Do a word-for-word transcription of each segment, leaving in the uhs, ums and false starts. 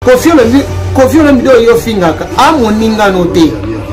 Kofi Olomide Kofi Olomide yo fingaka a moninga noté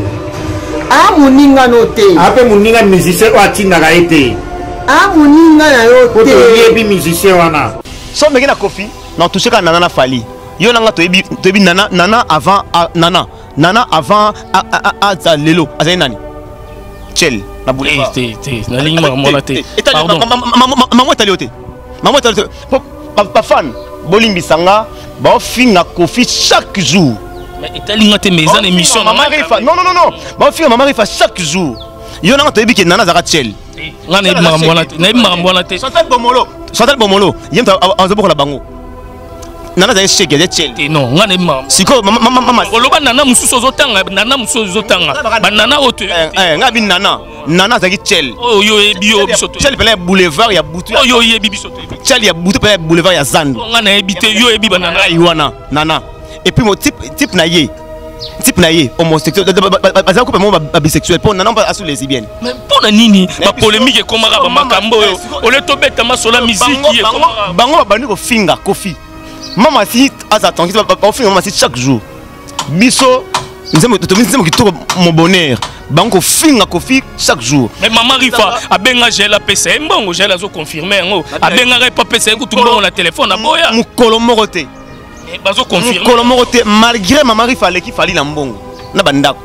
a moninga noté après moninga musicien ou atinga été a moninga na yo te yebi musicien wana so meki na Kofi na touché ka nana na fali yo nanga to yebi to yebi nana nana avant nana nana avant a a a lelo azai nani Chel na boulevard te te na ligne mama te pardon maman tali ote maman tali pas fan bolimbi sanga ba finga Kofi chaque jour mais italinga te mais en émission maman rifa non non non non ba finga maman rifa chaque jour yo nanga to yebi ke nana zaka Chel ngana yebi makambo te na yebi makambo te Chantal Bomolo Chantal Bomolo yem ta anzo la bango nana zaka shake ya Chel non ngana yebi makambo siko mama mama oloba nana mususu ozotanga nana mususu ozotanga ba nana oto eh ngabi nana nana zaki Chel oh yo yebi yo bisoto Chel pele boulevard ya butu oh yo yebi bisoto Chel ya butu pele boulevard ya Zandu ngana yebi te yo yebi ba nana iwana nana et puis mon type type na ye type na ye homosexuel bazako pe mo ba bisexuel pour nana pas sous lesbienne mais pour nini ba polémique comme ba makambo yo ole to beta masola musique comme bango ba bandi ko finga Kofi mama si az attendu ba finga mama si chaque jour biso nzemo to nzemo kitoko mon bonheur bango finga Kofi chaque jour mais maman rifa abenga gela pesa mbongo gela zo confirmer ngo abenga pas pesa ko tumbo na téléphone na boya mukolo morote bazo confirmer mukolo morote malgré maman rifa leki fali na mbongo na bandako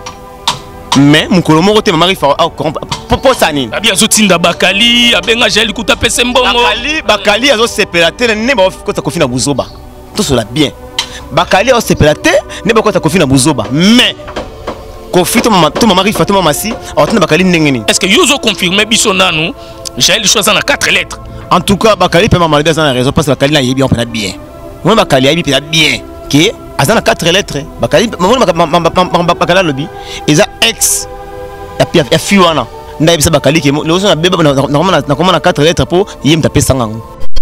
mais mukolo morote maman rifa popo sani abi azotinda bakali abenga gela kuta pesa mbongo bakali bakali azo sepela te ne ba ko ta Kofi na buzoba tout cela bien bakali azo sepela te ne ba ko ta Kofi na buzoba mais Kofi to mama to mama rifa to mama si atina bakali ndengeni est-ce que yozo confirmer biso nanu j'ai le choix dans quatre lettres en tout cas bakali pe mama dans la raison parce que bakali na yebi on peut bien moi bakali yebi peut bien que azana quatre lettres bakali mama bakala lobby eza ex ya pia ya fiwana nda yebisa bakali ke no so na beba na na comment na quatre lettres pour yem taper sangango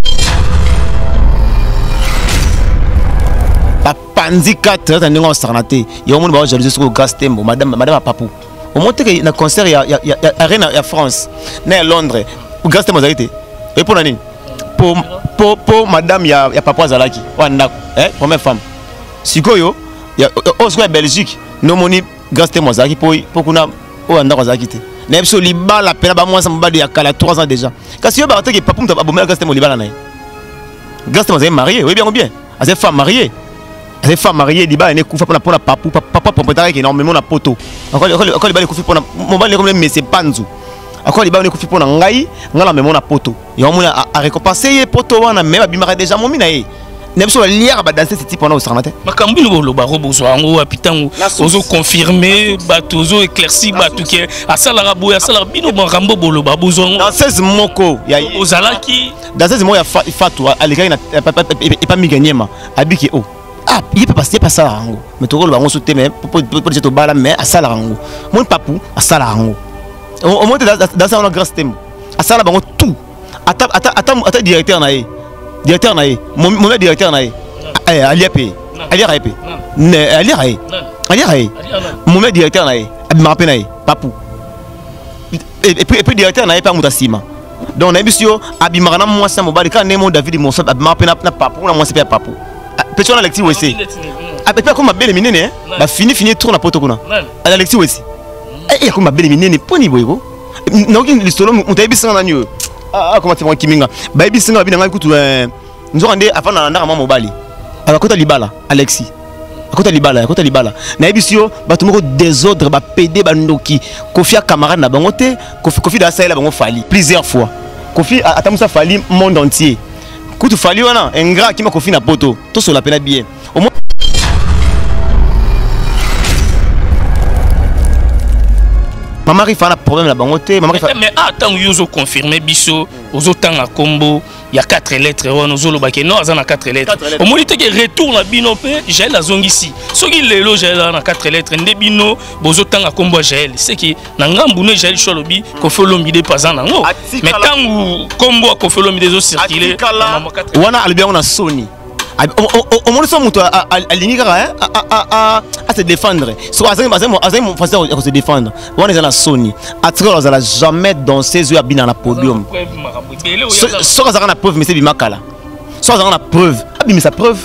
panzi quatre lettres ndingo sarnate yo mon ba jalousie sur Gastembo madame madame Papou au monte que na concert ya ya ya arena ya France na Londres Gastembo zalite et pour nani pour pour pour madame ya ya Papa Zalaki wanda eh première femme sikoyo ya oswa Belgique no moni Gastembo Zalaki pour pour kuna wanda Zalaki te na biso libala pena ba moi ça mbadi ya kala trois ans déjà kasi yo ba te que Papa mta abomela Gastembo libala na Gastembo est marié oui bien ou bien à cette femme mariée les femmes mariées liba ne kufa pona pona papu papa propriétaire qui énormément na poto encore encore liba ne kufi pona mon ba comme mais c'est panzu encore liba ne kufi pona ngai ngala memo na poto yo mona a récompenser poto wana même abimaka déjà momi na ye ne biso lier ba danser ce type on a au sarnate makambi no lo ba robozo ngo apitango ozo confirmer ba tozo éclairci ba tout que asala boya asala bino makambo bolo ba bozongo dans seize moko ya ozalaki dans seize moya fatu alika na pas mi gagner abiki o ah il peut passer pas ça rango mais to ba ngoso te mais pour pour dire to bala mais à ça rango mon papou à ça rango au moins dans ça on a grâce tempo à ça bango tout ata ata ata ata directeur na ye directeur na ye mon directeur na ye eh ali apé ali apé ne ali apé ali apé mon directeur na ye abima apé na ye papou et puis et puis directeur na ye pas mutasima donc na bisio abima na moi ça mobali quand Nemo David mon abima apé na papou na moi c'est pas papou petit on Alexis Wessé après pas comme belle minene ba fini fini tour na poto kuna Alexis Wessé eh comme belle minene poni boygo noki listolo mutayibi sanga nyo ah comment c'est moi kiminga ba yibi sanga bi na kutu eh nzokande afana ndaka mama mobali akota libala Alexis akota libala akota libala na yibi sio ba tumoko désordre ba pédé ba ndoki Kofi camarade na bango te Kofi Kofi da saela bango fali plusieurs fois Kofi atamusa fali monde entier Kutu fali wana ingrat qui m'a Kofi na poto tout sur la peine bien au moins maman rifa na problème la bangote maman rifa mais attends yozo confirmer biso ozo tanga combo il y a quatre lettres on ozo lo bake non azana quatre lettres au moins il te retour na bino pe j'ai la zongi ici soki lelo j'ai na quatre lettres nde bino bozo tanga combo j'ai c'est qui na ngambu ne j'ai cholobi ko folombi de pas en ngo mais tangu combo ko folombi de zo circuler wana albert on a Sony au moins son moto à l'inigra à se défendre soit azem azem azem façon à se défendre on est dans la Sony à trop on a jamais dansé sur bien dans la podium soit soit on a preuve mais c'est bimakala soit on a preuve abimi sa preuve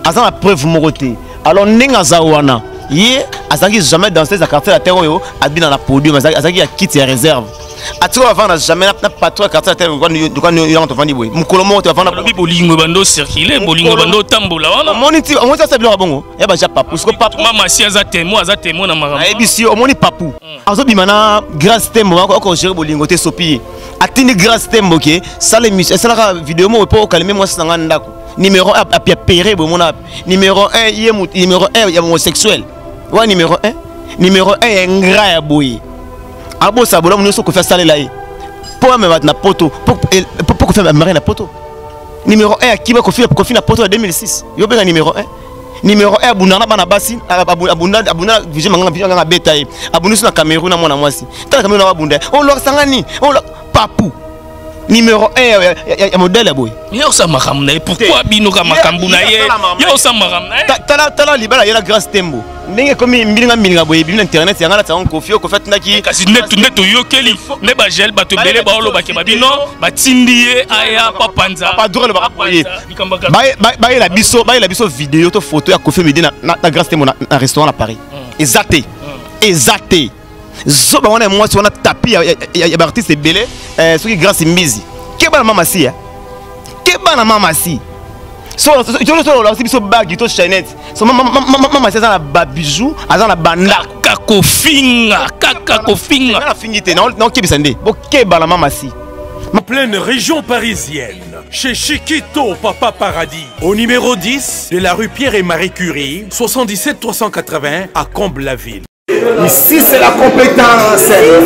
aza na preuve moko te. Alors ndenge aza wana ye azaki jamais dans ces quartiers la terre oyo abina na podium azaki ya kit ya réserve. Atiko avant jamais na patron quartier la terre ko ni ko ni on vandi boy. Mukolo mo to vanda lobi bolingo bando circuler bolingo bando tambola wana. Moniti on ça c'est bien bongo. Ya ba ja papu. Parce que papu mama si aza témoin aza témoin na marama. E bisi o moni papu. Azo bimana grâce tembo ko gérer bolingo te sopi. Atini grâce tembo ke sala émission sala vidéo mo po calmer moi sanga ndako. Numéro un à Péré, numéro un, il est numéro un, il est homosexuel. Ouais, numéro un. Numéro un, il est ingrat à boy. Abo Sabola, nous sommes fait ça là. Pour me mettre na poto, pour pour faire marier na poto. Numéro un, qui va confier confier na poto en deux mille six. Yo bien numéro un. Numéro un, abunana bana basi, abunda abunda vije mangana vije ngana betaye. Abunu sur na Cameroun na mwana mwasi. Tala Cameroun na abunda. On leur sangani, on leur papou. Numéro un, il y a un modèle boy. Yo ça makamna pourquoi bino ka makambu na ye? Yo ça makamna. Tala tala libala yela grâce tembo. Ndenge komi mbilinga mbilinga boy bi internet yanga ta on confie ko fait naki kasi net net yo keli ne ba gel ba to belé ba olo ba ke ba bino ba tindie aya papanza. Pas droit le ba boy. Ba ba la biso, ba la biso vidéo to photo ya Kofi Medina na grâce tembo na restaurant à Paris. Exacté. Exacté. Zoba wana moi si on a tapé ya ya artiste belé euh ce qui grâce mbizi. Keba mama si ya. Keba na mama si. So tu le solo là si biso bag to chainette. So mama mama c'est ça na bijou, azan na banda kakofinga, kakofinga. Na finité non non kebisa ndé. Bo keba na mama si. Ma pleine région parisienne, chez Chiquito Papa Paradis, au numéro dix de la rue Pierre et Marie Curie, soixante-dix-sept trois cent quatre-vingts à Comble-la-Ville. Ici, c'est la compétence.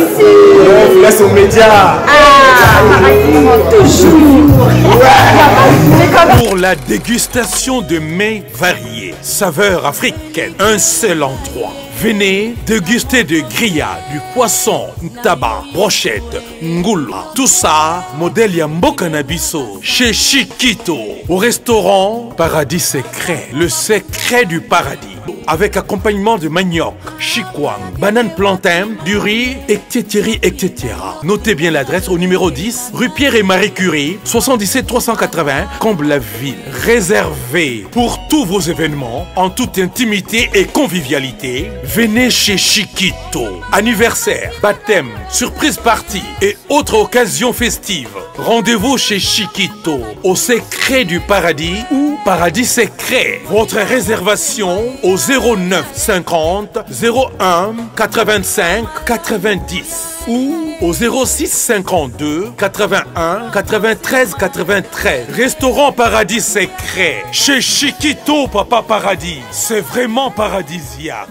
On vous laisse aux médias. Ah, toujours. Ouais. Pour la dégustation de mets variés, saveurs africaines, un seul endroit. Venez déguster de grillades, du poisson, tabac, brochette, ngoula. Tout ça, modèle Yamboka Nabiso, chez Chiquito, au restaurant Paradis Secret, le secret du paradis. Avec accompagnement de manioc, chikwang, banane plantain, du riz, et cetera et cetera. Notez bien l'adresse au numéro dix, rue Pierre et Marie Curie, soixante-dix-sept trois cent quatre-vingts, Comble-la-Ville. Réservé pour tous vos événements, en toute intimité et convivialité, venez chez Chiquito. Anniversaire, baptême, surprise party et autres occasions festives. Rendez-vous chez Chiquito, au secret du paradis ou Paradis Secret. Votre réservation au zéro neuf cinquante zéro un quatre-vingt-cinq quatre-vingt-dix ou au zéro six cinquante-deux quatre-vingt-un quatre-vingt-treize quatre-vingt-treize. Restaurant Paradis Secret chez Chiquito Papa Paradis. C'est vraiment paradisiaque.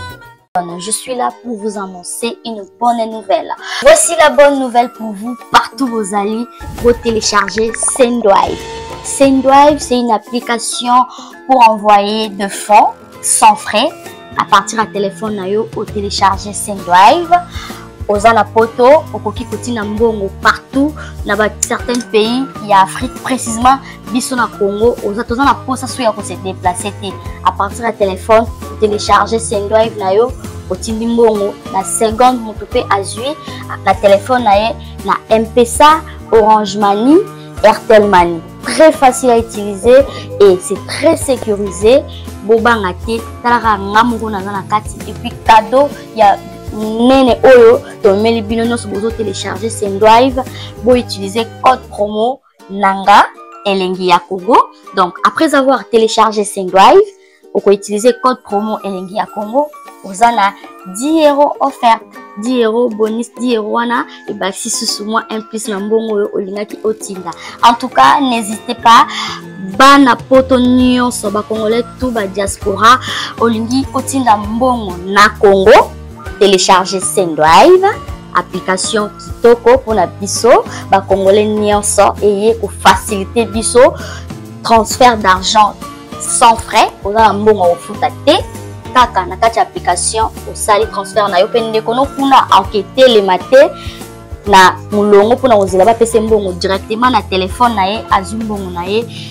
Je suis là pour vous annoncer une bonne nouvelle. Voici la bonne nouvelle pour vous, partout où vous allez, vous télécharger Sendrive. Sendrive, c'est une application pour envoyer de fonds sans frais à partir du téléphone nayo ou télécharger Sendrive. Aux anapoto, au koki kotina mbongo partout dans certains pays, il y a Afrique précisément, biso na Congo, aux autres na posa so ya ko se déplacer à partir du téléphone, télécharger Sendrive nayo, otindi mbongo na seconde motope azui na téléphone naye na M P S A, Orange Money, Airtel Money. Très facile à utiliser et c'est très sécurisé. Bobanga te talaka ngamungo na na kati et puis cadeau, il y a nene oyo to meli bino nyonso bozo télécharger Sendrive, bo utiliser code promo nanga elengi ya Congo. Donc après avoir téléchargé Sendrive, vous pouvez utiliser code promo elengi ya Congo, vous avez dix euros offert, dix euros bonus, dix euros wana et bah si sous moi un plus na mbongo olingaki otinda. En tout cas, n'hésitez pas. Bana poto nyonso ba congolais tout ba diaspora olingi otinda mbongo na Congo, télécharger Sendrive, application kitoko pour na biso ba congolais nyonso et pour faciliter biso transfert d'argent sans frais. Vous avez mbongo ofuta te kaka na kati application osali transfert na yo pende kono kuna enquêter le matin na mulongo pour na ozela ba pese mbongo directement na téléphone na ye azu mbongo na ye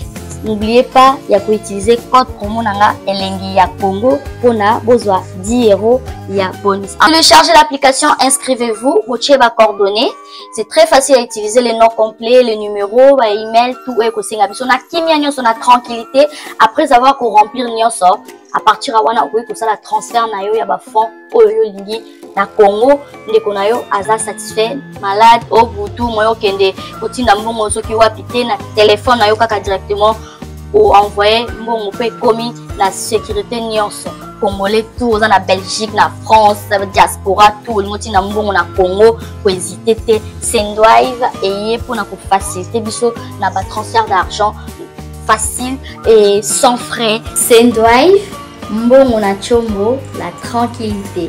n'oubliez pas il y a pour utiliser code promo nanga elengi ya Congo pour na bozwa dix euros ya bonus. Téléchargez l'application, inscrivez-vous, motiez vos coordonnées. C'est très facile à utiliser, les noms complets, les numéros, les emails, tout est possible. On a kimia nyonso na tranquillité après avoir qu'on remplir nyonso. À partir de wana okoki kosala transfert na yo ya ba fonds oyo lingi na Congo ndeko na yo aza satisfait malade au butu moyo kende kotinda mbongo soki wapi te na téléphone na yo kaka directement ou envoyer mbongo pe komi na sécurité nyonso congolais tout oza na Belgique na France diaspora tout le monde na mbongo na Congo ko hésiter te Sendwive eye pour na ko faciliter biso na ba transfert d'argent facile et sans frais. Sendwive mbongo na chombo, la tranquillité.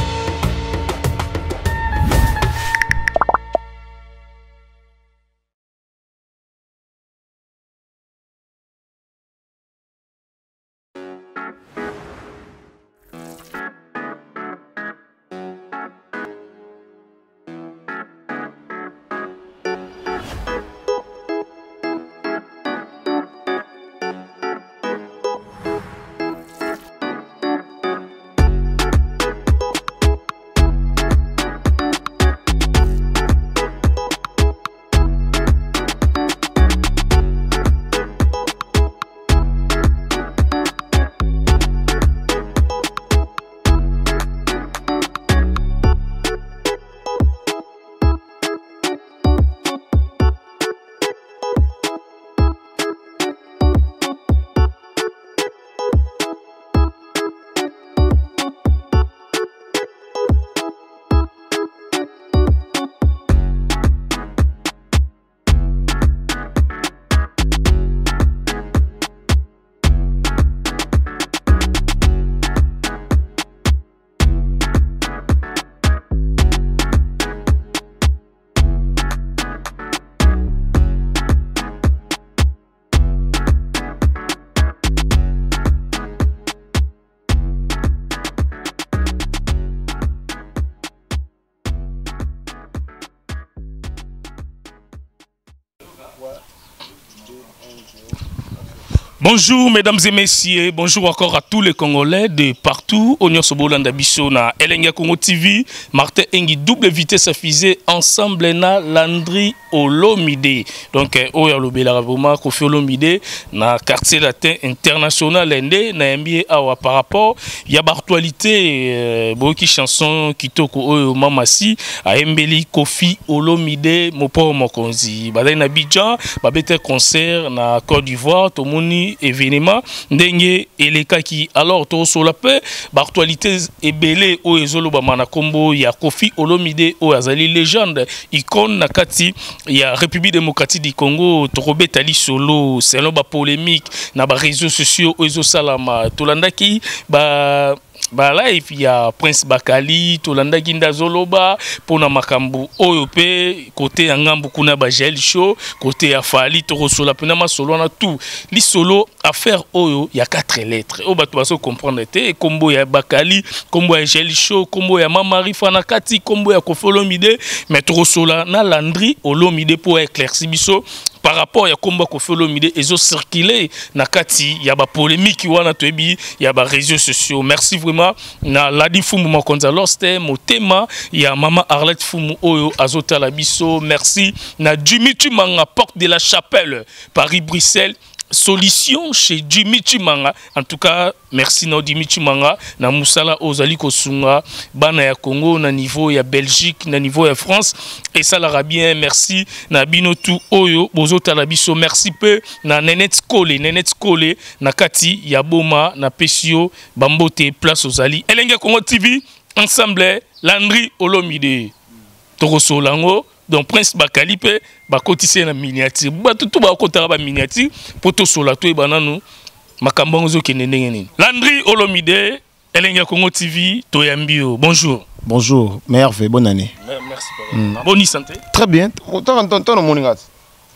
Bonjour mesdames et messieurs, bonjour encore à tous les Congolais de partout. Onyo Sobolanda Biso na Elenga Congo T V, Martin Engi double vitesse affisée ensemble na Landry Olomide. Donc oya lobela vraiment Kofi Olomide na quartier latin international ndé na M B A awa par rapport ya actualité boki chanson kitoko oyo mamasi a Embeli Kofi Olomide mopo mokonzi. Badai na Bidjan, babete concert na Côte d'Ivoire, tomoni événement ndenge elekaki alors to sur la paix actualité ebele o ezolo ba mana kombo ya Kofi Olomide o azali légende icône na kati ya République démocratique du Congo to robetali solo selon ba polémique na ba réseaux sociaux o ezo salama to landaki ba ba live ya Prince Bakali to landaki ndazoloba pona makambu oyo pe côté ya ngambu kuna ba gel show côté ya Fali to rosola pena ma solo na tout li solo affaire oyo ya quatre lettres o bato baso comprendre te kombo ya Bakali kombo ya gel show kombo ya Mama Rifa na kati kombo ya Kofi Olomide mais to rosola na Landry Olomide pour éclaircir biso par rapport ya kombo Kofi Olomide ezo circuler na kati ya ba polémique wana toyebi ya ba réseaux sociaux. Merci vraiment na Ladi Fumu Makonza Loste motema ya Mama Arlette Fumu oyo azota la biso. Merci na Jimmy Tumanga porte de la Chapelle Paris Bruxelles. Solution chez Jimmy Chimanga. En tout cas, merci na Jimmy Chimanga na Musala Ozali Kosunga bana ya Congo na niveau ya Belgique na niveau ya France et ça la bien. Merci na Binotu Oyo Bozota la biso. Merci peu na Nenet Kole Nenet Kole na Kati ya Boma na Pesio Bambote place Ozali Elenga Congo T V ensemble Landry Olomide Toro Solango. Donc Prince Bakali pe bakotise na miniature bato to bakotaka ba miniature poto sola to bananu makambo zo kenendenge nini. Landry Olomide Elenga Congo T V to yambio. Bonjour. Bonjour, merveille, bonne année. Merci papa. Mm. Bonne santé. Très bien. Tant tant tant mon ngat.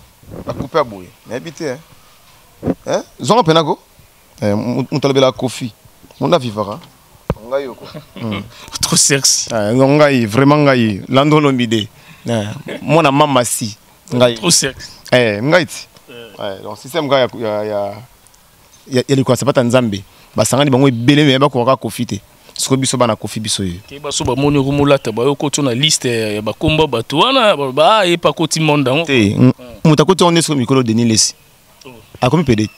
La coupe à bouer. Mais habité hein. Hein? Zonga penako. Eh on talabela Kofi. On a vivara. Ngai yoko. Trop sexy. Ah ngai vraiment ngai Landry Olomide. Mon maman si. Trop sexy. Eh ngai. Ouais, donc système gars il y a il y a il y a quoi c'est pas Tanzambie. Ba sangani bango ebele mais ba ko ka kofite. Ce biso bana kofi biso yo. Ke ba so ba moni rumulata ba yo ko tuna liste ya ba komba bato wana ba e pa ko ti monde ngo. Te muta ko tonne so mikolo Denis Lesi. A komi pede.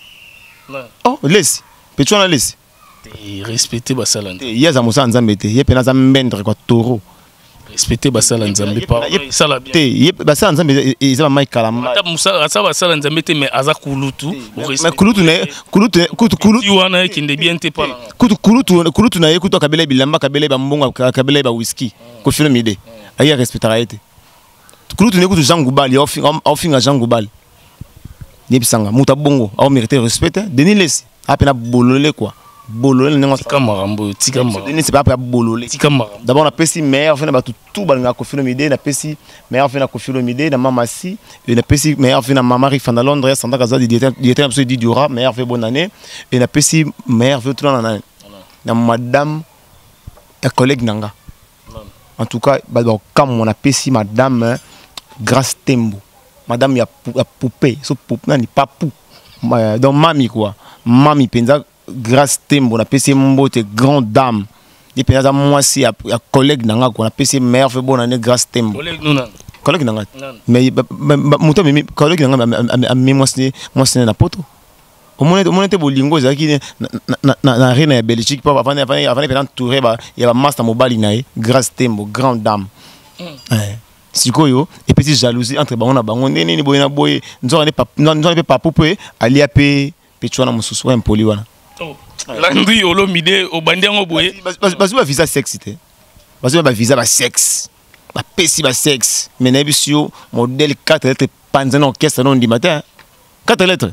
Oh, Lesi. Petu na Lesi. Te respecter ba sala. Te yaza musa Nzambe te. Ye pena za mbendre kwa toro. Respecter ba sala Nzambe pa. Sala bien. Te ye ba sala Nzambe ezaba mai kalama. Ata musa asa ba sala Nzambe te mais aza kulutu. Mais kulutu ne kulutu kulutu kulutu wana ki nde bien te pa. Kulutu kulutu kulutu na ye kuto kabele bilamba kabele ba mbonga kabele ba whisky. Ko filo mide. Ayi respectera ete. Kulutu ne kutu Jean Goubal au finga Jean Goubal. Ni bisanga muta bongo au mériter respect. Denis Lesi apena bololé quoi. Bololé n'engo tika marambo tika marambo. Denis c'est pas après bololé. Tika marambo. D'abord on a pesi meilleur fait na batu tout balinga ko filo mide na pesi meilleur fait na ko filo mide na mama si et na pesi meilleur fait na mama Marie Fanda Londres Santa Casa di directeur directeur absolu di Dura meilleur fait bonne année et na pesi meilleur fait tout l'année. Na madame et collègue nanga. En tout cas bah comme on a pesi madame Grâce Tembo. Madame ya poupée, so poupée nani papou. Donc mami quoi. Mami penza Grâce Tembo, on a payé mbote grande dame. Et puis à moi si à collègue nanga quoi, on a payé meilleur fait bonne année Grâce Tembo. Collègue nuna. Collègue nanga. Mais mon temps mais collègue nanga a mis moi c'est moi c'est na poto. Au moins au moins te bolingo za ki na na reine Belgique pas avant avant avant pendant touré ba il y a master mobile nae Grâce Tembo, grande dame. Ouais. Sikoyo et petite jalousie entre bango na bango nene ni boyena boye nzora ne pa nzora ne pa poupé ali apé petwana mususu wa mpoli wana. Oh. Landry Olomide obandi ngo boye. Bazu ba visa sexe te. Bazu ba visa ba sexe. Ba pesi ba sexe. Mais na bisio modèle quatre lettres panzana orchestre non di matin. quatre lettres.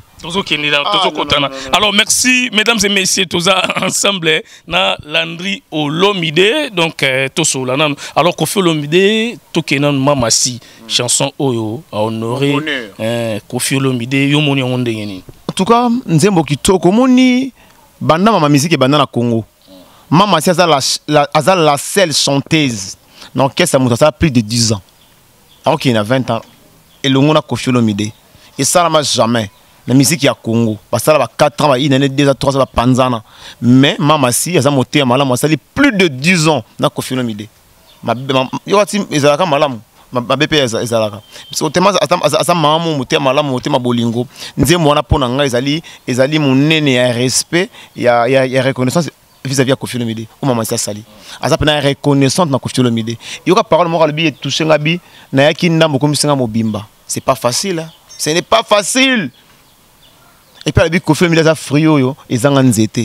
Alors merci mesdames et messieurs tous ensemble na Landry Olomide donc toso la nan alors Kofi Olomide tokenan mamasi chanson oyo a honorer euh Kofi Olomide yo moni on ndengeni. En tout cas nzembo kitoko moni banda mama musique banda na Congo. Mamasi aza la aza la seule chanteuse dans orchestre muta ça plus de dix ans. Alors qu'il a vingt ans et le monde a Kofi Olomide. Et ça n'a jamais. La musique ya Congo. Parce que ça a quatre ans, il y a déjà trois ans, panzana. Mais maman si, elle a monté à malam, ça a plus de dix ans dans Kofi Olomide. Ma yo ati ezalaka malam. Ma B P ezalaka. Parce que tellement asa maman monté à malam, monté ma bolingo. Nze mwana pona nga ezali ezali monene ya respect, ya ya ya reconnaissance vis-à-vis de Kofi Olomide. Ou maman si sali. Asa pena reconnaissante na Kofi Olomide. Yo ka parole mo bi toucher ngabi na yaki ndambo komisanga mobimba. C'est pas facile. Hein? Ce n'est pas facile. Et puis, il y a Kofi Olomide a frio yo et zanga nzete.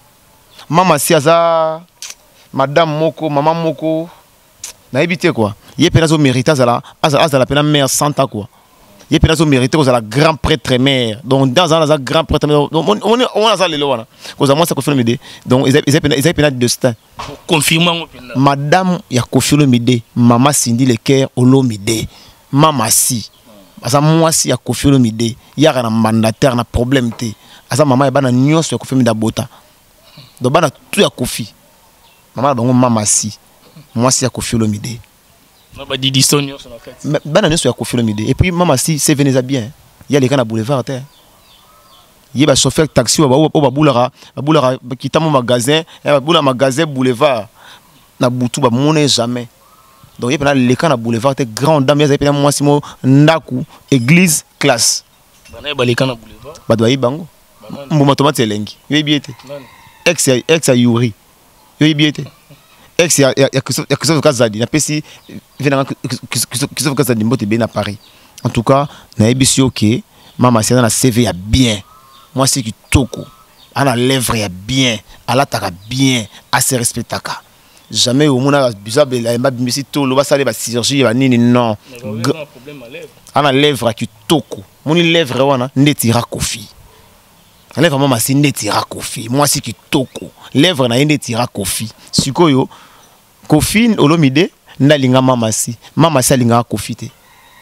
Maman si aza madame moko, maman moko na évité quoi. Il y a penazo mérite azala azala pena mère santa quoi. Il y a penazo mérite azala grand prêtre mère. Donc dans un grand prêtre mère. Donc on on on azala lelo wana. Cause moi ça Kofi Olomide. Donc ils ils ils ils pena destin. Confirmant madame ya Kofi Olomide, maman Cindy Leker Olomide. Maman si asa moi si ya Kofi Olomide ya kana mandataire na problème te asa maman ya bana nyonso ya Kofi Olomide bota do bana tout ya Kofi maman bango mama si moi si ya Kofi Olomide na ba Didi Son nyonso na fait bana nyonso ya Kofi Olomide et puis maman si c'est venez bien il y a les kana boulevard te il y a ba chauffeur taxi ba ba boulara ba boulara kita mon magasin ba boula magasin boulevard na butu ba moné jamais. Donc il y a les cas na boulevard te grand dame il y a moi simo ndaku église classe bana ba les cas na boulevard ba doyi bango mbuma tomate elengi yo biete ex ex ya yuri yo biete ex ya ya Christophe Kazadi na pesi vena Christophe Kazadi mbote bien à Paris. En tout cas na ebisi OK mama c'est na C V ya bien moi c'est qui toko ana lèvre ya bien ala taka bien assez respectaka. Jamais au monde a bizarre la mbisi to lo ba sale ba chirurgie ba nini non problème à lèvre ana lèvre qui toko moni lèvre wana ndetira Kofi lèvre mama si ndetira Kofi moi si qui toko lèvre na ndetira Kofi sikoyo Kofi Olomide ndalinga mama si mama si alinga Kofi te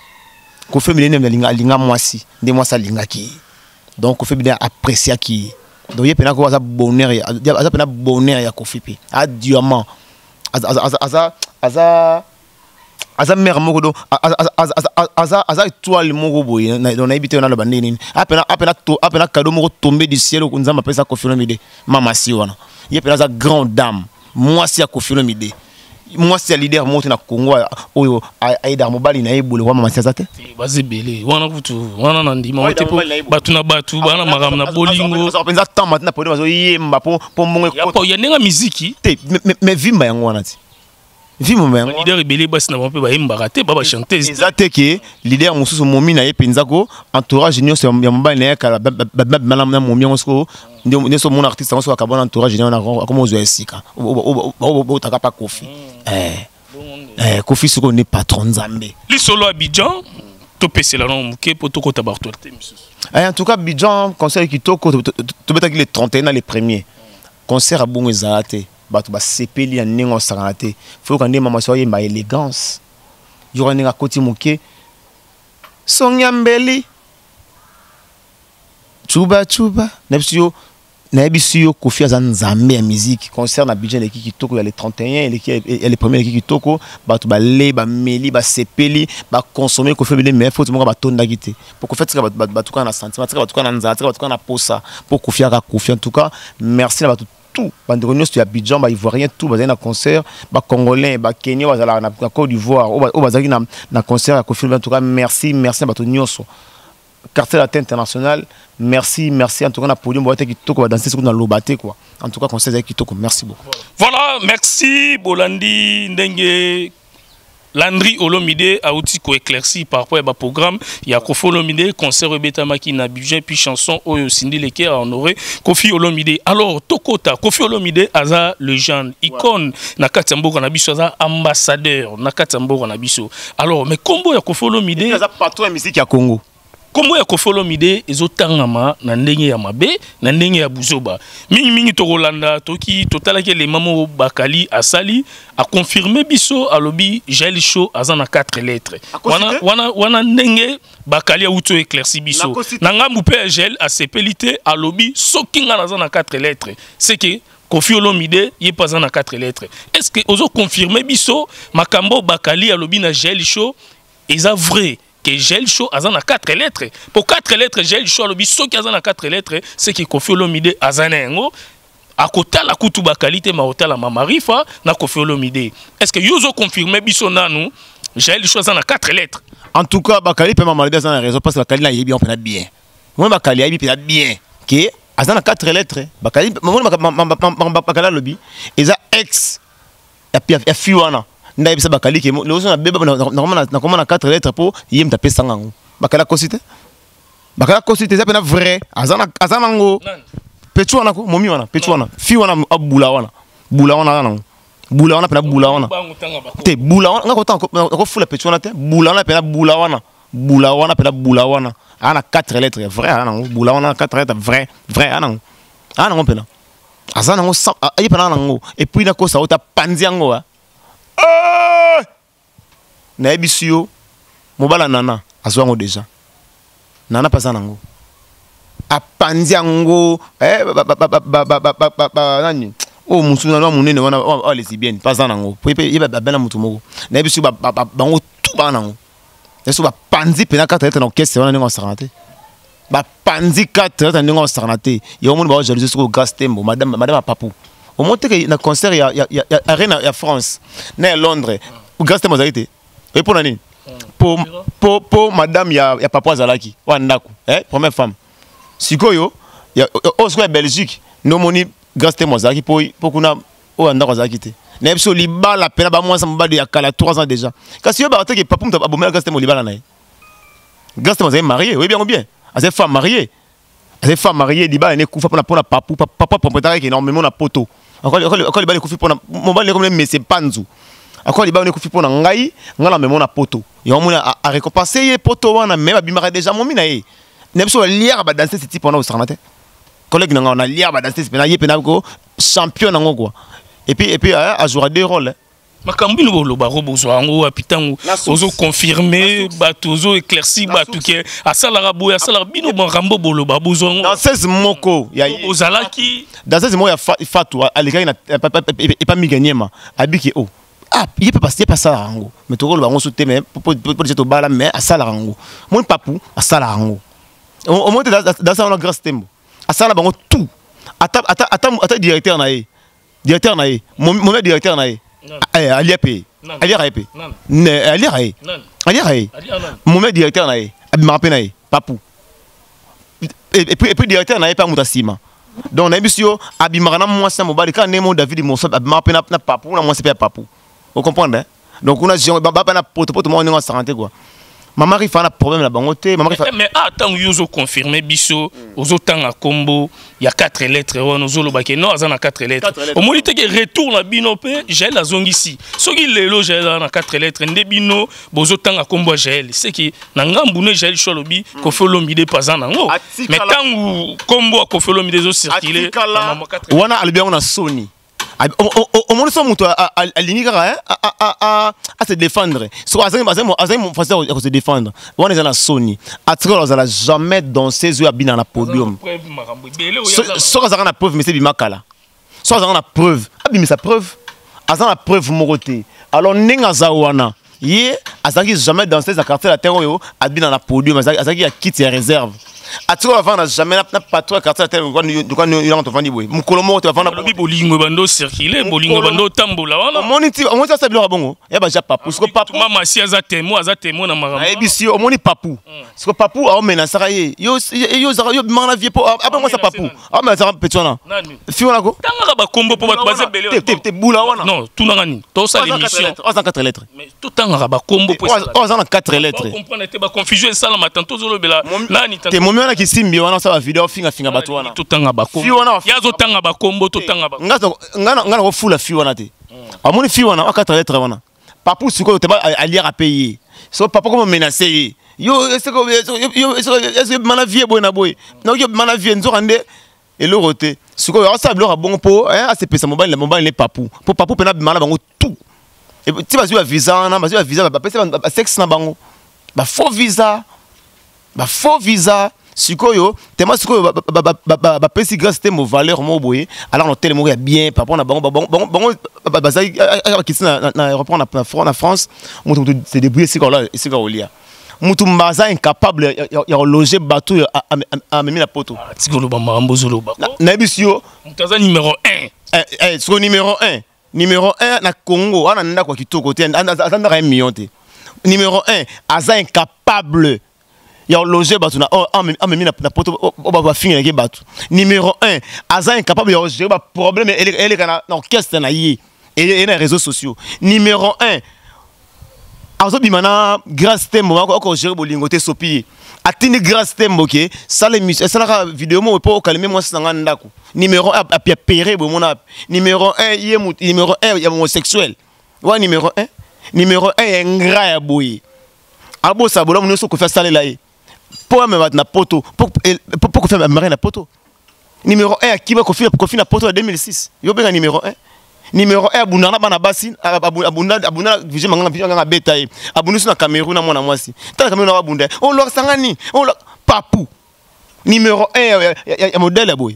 Kofi Olomide ndalinga alinga moi si nde moi sa linga ki donc Kofi bien apprécier ki donc il pena ko za bonheur ya za pena bonheur ya Kofi pe a diamant aza aza aza aza mère moko do aza aza étoile moko boye na ibité na lobande nini apena apena to apena cadeau moko tombé du ciel ko nzamba pesa Koffi Olomide mama si wana ye pena za grande dame moi si ya Koffi Olomide moi si ya leader moko na Congo oyo aida mobali na ebole wa mama si azate bazebele wana kutu wana na ndima wote po batu na batu bana magam na bolingo ça penza tant maintenant pour bazo yemba po po mongo ko ya nenga muziki te mais vimba yango wana ti vimba yango leader ebele basi na mpe ba yemba raté ba ba chanteuse ezate ke leader mususu momi na ye penza ko entourage nyonso ya mobali na ye kala bana na momi ngo ndio so mon artiste ngo so akabona entourage nyonso na comme ozo esika o taka pa Koffi eh eh Koffi soko ne patron Nzambe li solo Abidjan to pesela no muke poto ko tabarto te misusu en tout cas Abidjan concert qui toko to beta ki les trente et un les premiers concert à bongo ezalate bato ba sepeli ya nengo sangalate faut qu'on ait maman so yemba élégance yora nenga koti muke sonyambeli chuba chuba nebisio nebisio Koffi aza Nzambe ya musique concert na Abidjan les qui toko ya les trente et un les qui les premiers les qui toko bato ba le ba meli ba sepeli ba consommer Koffi Olomide mais faut mo ba tonda kité pour Koffi tika bato kana sentiment tika bato kana nzata tika bato kana posa pour Koffi aka Koffi en tout cas merci na bato tout bande nyonso ya Abidjan ba ivoirien tout bazali na concert ba congolais ba Kenya bazala na Côte d'Ivoire o bazali na na concert ya Koffi en tout cas merci merci na bato nyonso quartier latin international merci merci en tout cas na podium boite ki toko ba danser na lobate quoi en tout cas concert ki toko merci beaucoup voilà merci Bolandi ndenge Landry Olomide a aussi éclairci par rapport à programme. Il y a Koffi Olomide, concert Beta Maki na Abidjan, puis chanson Oyo Cindy Leke a honoré Koffi Olomide. Alors, Tokota, Koffi Olomide, aza le jeune icône, na Katambo Kanabiso, aza ambassadeur, na Katambo Kanabiso. Alors, mais combo ya Koffi Olomide. Il y a partout en musique à Congo. Kombo ya Koffi Olomide ezotangama na ndenge ya mabe na ndenge ya buzoba mingi mingi to Rolanda toki totala ke le mamo Bakali asali a confirmé biso alobi Jaël Show azana quatre lettres wana wana wana ndenge Bakali a uto éclairci biso na ngambu pe Jaël a sepelité alobi sokinga nazana quatre lettres c'est que Koffi Olomide yé pas en quatre lettres est-ce que ozo confirmer biso makambo Bakali alobi na Jaël Show eza vrai que Jaël Show a quatre lettres. Pour quatre lettres, Jaël Show a a quatre lettres, c'est que Koffi Olomide a à côté la Koutou Bakali te ma la Mamarifa na Koffi Olomide. Est-ce que yozo confirmé biso nanu Jaël Show a quatre lettres? En tout cas, Bakali peut m'amarrer dans la raison parce que Bakali là il est bien on peut bien. Moi Bakali il est bien. Que a quatre lettres. Bakali moi Bakali lobby. Ils a ex et puis fiwana. Nda bisa Bakali ke no so na beba na na comment na quatre lettres pour yem taper sangango Bakala kosite Bakala kosite ça pena vrai azana azana ngo petu wana ko momi wana petu wana fi wana abula wana bula wana wana bula wana pena bula wana te bula wana ngako tanko ko fula petu wana te bula wana pena bula wana bula wana pena bula wana ana quatre lettres vrai ana bula wana quatre lettres vrai vrai ana ana ngo pena azana ngo ayi pena ngo et puis na ko sa ota panziango wa na ebisio mobala nana azwango déjà nana pasa nango apandi yango eh nani o musuna no munene wana o lesbienne pasa nango pepe yeba babena mutu moko na ebisio bango tout banango eso ba pandi pena quatre lettres na orchestre wana ningo sarante ba pandi quatre lettres ningo sarante yo moni ba jalousie sur Gastembo madame madame papu au monte que na concert ya ya ya arena ya France na Londres ou Gastembo zaité et pour nani pour pour pour madame ya ya papa Zalaki wandako eh première femme sikoyo ya au square Belgique no moni Gastembo Zalaki pour pour kuna o wandako Zalaki te na biso libala pena ba mwasa mbadi ya kala trois ans déjà kasi yo ba que papa mta abomela Gastembo libala na Gastembo est marié oui bien ou bien à cette femme mariée à cette femme mariée libala ne kufa pour na papa papa propriétaire qui énormément na poto encore encore libala kufi pour na mon bal comme mais c'est panzu encore libala ne kufi pour na ngai ngala memo na poto et on a à récompenser poto wana même abimara déjà momi na ye ne biso lier ba danser ce type on a au sarnate collègue na on a lier ba danser pena ye pena ko champion na ngoko et puis et puis a joué deux rôles makambi no bolo ba robozo ango apitango ozo confirmer bato ozo éclairci bato ke asala boya asala bino bon rambo bolo ba bozongo dans seize moko ya ozalaki dans seize moya fatu aleka na et pas miganyema abiki oh ah il peut passer pas ça rango mais to ko bango soute mais pour pour dire to bala mais à ça rango mon papu à ça rango au moins dans ça on a grâce tembo à ça bango tout ata ata ata ata directeur na ye directeur na ye mon directeur na ye eh ali ap ali ap ne ali ap ali ap mon directeur na ye abi marape na ye papu et puis et puis directeur na ye pas mutasima donc na bisio abi marana moi ça mobali quand nemo David mon ça abi marape na papu na moi c'est pas papu. Vous comprenez? Donc on a dit na poto poto moi on est santé quoi. Maman il fait un problème là bangoté, maman mais, mais attends vous confirmer biso aux autant à combo il y a quatre lettres on nous lo baké non azana quatre lettres. Au moins il te retour na binopé j'ai la zone ici. Ce qui le lo j'ai na quatre lettres ndé bino bozo autant à combo j'ai c'est qui na ngambune j'ai cholobi ko folo mide pas en ngo. Mais tant combo ko folo mide zo circuler wana albien on a Sony. Au moins, son moto à se défendre. Soit à se défendre. On est à la Sony. À travers la jamais dansé sur bien dans la podium. Soit à la preuve, mais c'est bimakala. Soit à la preuve. Abîme sa preuve. À la preuve moroté. Alors n'enga zawana. Yé, à ça qui jamais dansé sa quartier la terre à bien dans la podium. À ça qui a quitté ses réserves. Atu avant na jamais na patron quartier la terre quand nous il entre vandi boy mon colomo tu avant na bolingo bando circuler bolingo bando tambola wana moniti on moniti ça bilo bongo ya ba ja papu parce que papu mama si aza témoin aza témoin na marama na ebisi on moni papu parce que papu a mena sara ye yo yo yo mangala vie po après moi ça papu a mena sara petona fi wana ko tanga ba kombo po ba baze belé te te bula wana non tout nangani to ça l'émission on a quatre lettres mais tout tanga ba kombo po on a quatre lettres on comprendre te ba confusion ça la matin to zolo bela nani te momi wana kisimbi wana ça va vidéo finga finga bato wana tout tanga ba kombo ya zo tanga ba kombo to tanga ba ngana ngana ngana ko fula fi wana te amoni fi wana quatre lettres wana papu siko te ba allier à payer so papa comme menacer yo est-ce que yo est-ce que manavie boy na boy na yo manavie nzorande et le roté siko yo ça blora bon po hein à se pesa mobile mobile les papu pour papu pena mala bango tout et tu vas sur visa na vas sur visa ba pesa ba sexe na bango ba faux visa ba faux visa sikoyo tellement sikoyo ba ba pesi grâce te mo valeur mo boye alors on tel mo bien papa on a bango bango bango bazai qui na na reprendre na France mutu se débrouiller siko là siko olia mutu mbaza incapable ya loger bateau a memi la poto tikolo ba mambo zolo ba na bisio mutaza numéro un eh siko numéro un numéro un na Congo ana nda kwa kitoko te atanda un million te numéro un aza incapable ya loger batu na amemi na poto ba finir ke batu numéro un aza incapable ya gérer ba problème elle kana na orchestre na yi et les réseaux sociaux numéro un azo bimana grâce tembo ko gérer bolingo te sopi atini grâce tembo ke ça les musique ça la vidéo mo po calmer moi sanga ndako numéro un a péré bo mona numéro un yé numéro un ya homosexuel wa numéro un numéro un ya ngra ya boy abo sabola mo so ko faire ça là pour me mettre na poto pour pour faire marrer na poto numéro un à qui va confier confier na poto en deux mille six yo benga numéro un numéro un abunana bana basi abunda abunda vision manga vision nganga betaye abunu na Cameroun na mwana mwasi ta Cameroun na abunda on leur sangani on papu numéro un ya modèle boy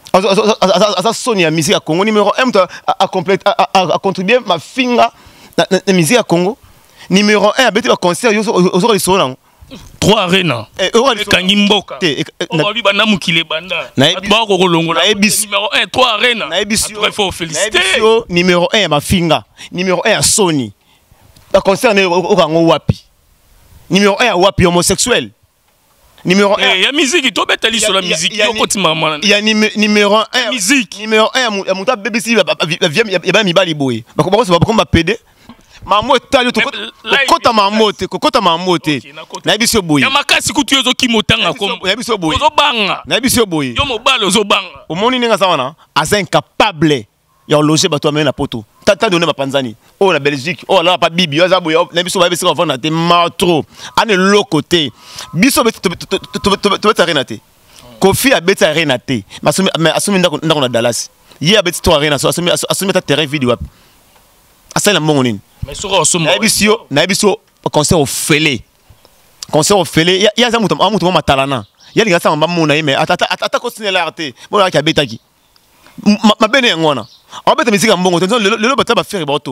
asa Sony ya musique à Congo numéro un a complète a contribuer ma finga na musique à Congo numéro un a beti ba concert yo zo les sona trois arena et kangimboka on lui bana mukile banda ba ko kolongola numéro un trois arena il faut féliciter numéro un ma finga numéro un à Sony ba concerne au kango wapi numéro un à wapi homosexuel numéro un il y a musique to betali sur la musique yo kotima mama il y a numéro un musique numéro un ya muta B B C ya ba mibali boy ba ko ba ko ba P D Mamo tali to kota mamote kokota mamote na biso boyi ya makasi kutu yozo kimotanga kombo na biso boyi ozo banga na biso boyi yo mobale ozo banga omoni ninga sawana asa incapable ya loger bato amena poto tata donner ba panzani oh la Belgique oh là pas bibi oza boyi na biso ba biso vendre te matro ane lo côté biso to to renate Kofi a beta renate masumi asumi ndako ndako na Dallas ye a beta to arena so asumi asumi ta terrain vide wap asa la mongonini mais sur au naibisio naibisio concert au félé concert au félé ya ya za mutu mutu matalana ya linga sa mamba mona mais ata ata ko sinela arte bona ka betaki ma bene ngona on beta musique mbongo tenzo lelo bata ba faire ba tonga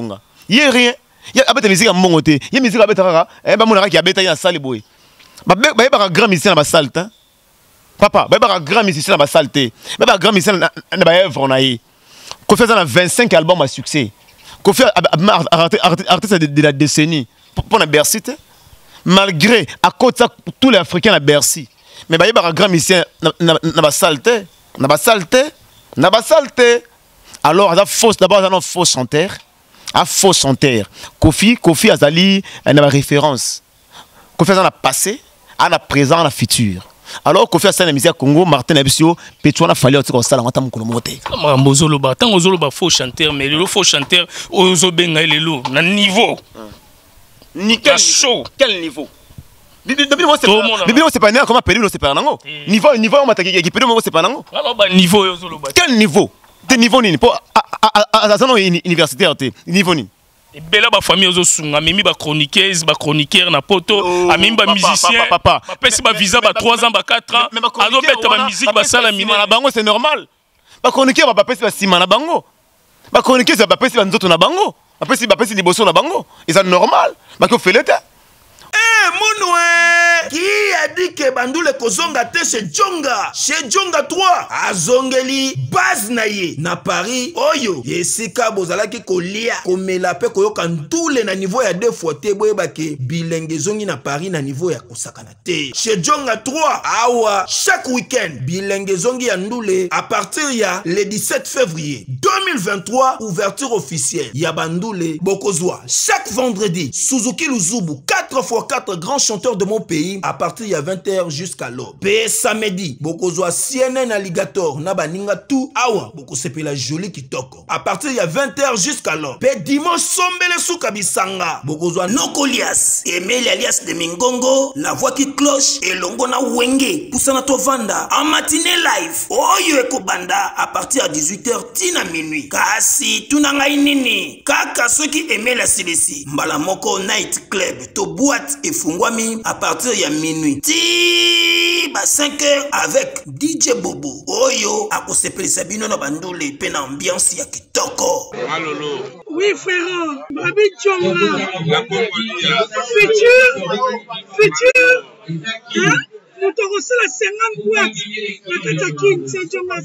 Il y a rien. Il y a des musiques à mon côté. Il y a des musiques à Betara. Eh ben, mon arrêt qui a bêta dans la salle, boy. Bah, bah, bah, bah, grand musicien dans la salle, hein. Papa, bah, bah, grand musicien dans la salle, t'es. Bah, bah, grand musicien dans la œuvre, on a eu. Qu'on fait dans vingt-cinq albums à succès. Qu'on fait arrêter ça de la décennie. Pour la Bercy, malgré, à côté de ça, tous les Africains à Bercy. Mais bah, bah, grand musicien dans la salle, t'es. Dans la salle, t'es. Dans la salle, t'es. Alors, d'abord, il y a un faux chanteur. Un faux chanteur. Kofi, Kofi Azali, il y a une référence. Kofi Azali a passé, a un présent, a un futur. Alors, Kofi Azali a mis à Congo, Martin Abissio, Petro a fallu aussi qu'on s'en aille en Colomoté. Mambozoloba, tant Ozoloba faux chanteur, mais le faux chanteur, Ozobenga et le loup, na niveau. Nickel chaud. Quel niveau? Bibino c'est pas né comment appeler c'est pas nango. Niveau niveau on m'a attaqué qui peut c'est pas nango. Alors bah niveau Ozoloba. Quel niveau? Des niveaux ni pour à à zone universitaire té niveau ni. Et bela ba famille ozo sunga mimi ba chroniqueuse ba chroniqueur na poto amimi ba musicien papa pesi ba visa ba trois ans ba quatre ans azo beta ba musique ba sala mine na bango c'est normal. Ba chroniqueur ba pesi ba sima na bango. Ba chroniqueuse ba pesi ba nzoto na bango. Ba pesi ba pesi liboso na bango. Et c'est normal. Ba ko fait l'état. Eh Mounoué, qui a dit que Bandoule Kozonga te chez Djonga, chez Djonga trois, à Zongeli, base naye, na Paris, Oyo, Yesika Bozalaki Kolia, Komelape Koyoka Ndoule na niveau ya deux fois te boyebake, Bilenge Zongi na Paris na niveau ya Kosakana te. Chez Djonga trois, Awa, chaque week-end, Bilenge Zongi ya Ndoule, à partir ya le dix-sept février deux mille vingt-trois, ouverture officielle, ya Bandoule, Bokozwa, chaque vendredi, Suzuki Luzubu, quatre fois quatre grands chanteurs de mon pays à partir de vingt heures jusqu'à l'aube. P samedi, Bokozwa C N N Alligator, Nabaninga tout, Awa, Bokosepe la jolie kitoko. À partir de vingt heures jusqu'à l'aube. P dimanche, Sombele Soukabisanga, Bokozwa Nokolias, Emile alias de Mingongo, La Voix qui cloche, et Longona Wenge, Poussana Tovanda, en matinée live, Oyo Ekobanda, à partir de dix-huit heures, Tina minuit. Kasi, Tunangai Nini, Kaka, ceux qui aimaient la C D C, Mbalamoko Night Club, To boîte et Fungwami à partir de minuit. Ti ba cinq heures avec D J Bobo. Oyo a kosepeli Sabino na Bandoule pena ambiance ya kitoko. Malolo. Oui frère, Babi Djonga. Futur, futur. Hein? Nous te recevons la cinquante boîtes. La Katakin, c'est Djonga.